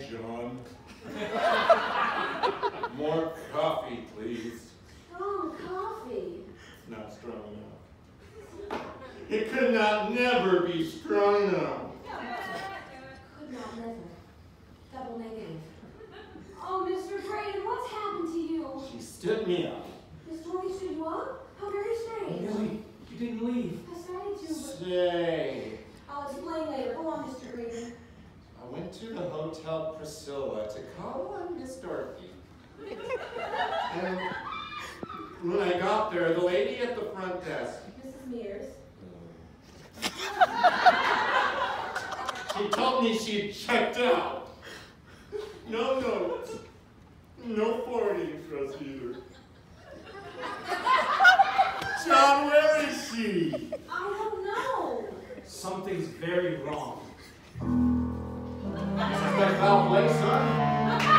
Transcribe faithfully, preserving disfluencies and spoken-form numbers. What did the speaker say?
John. More coffee, please. Strong coffee. Not strong enough. It could not never be strong enough. Could not never. Double negative. Oh, Mister Graydon, what's happened to you? She stood me up. Miss Tori stood you up? How very strange. Millie, you didn't leave. I started to, but... Say, I'll explain later. Go on, Mister Graydon. I went to the Hotel Priscilla to call on Miss Dorothy. And when I got there, the lady at the front desk, Missus Mears. she told me she'd checked out. No notes. No forwarding interest either. John, where is she? I don't know. Something's very wrong. Is that foul play, son?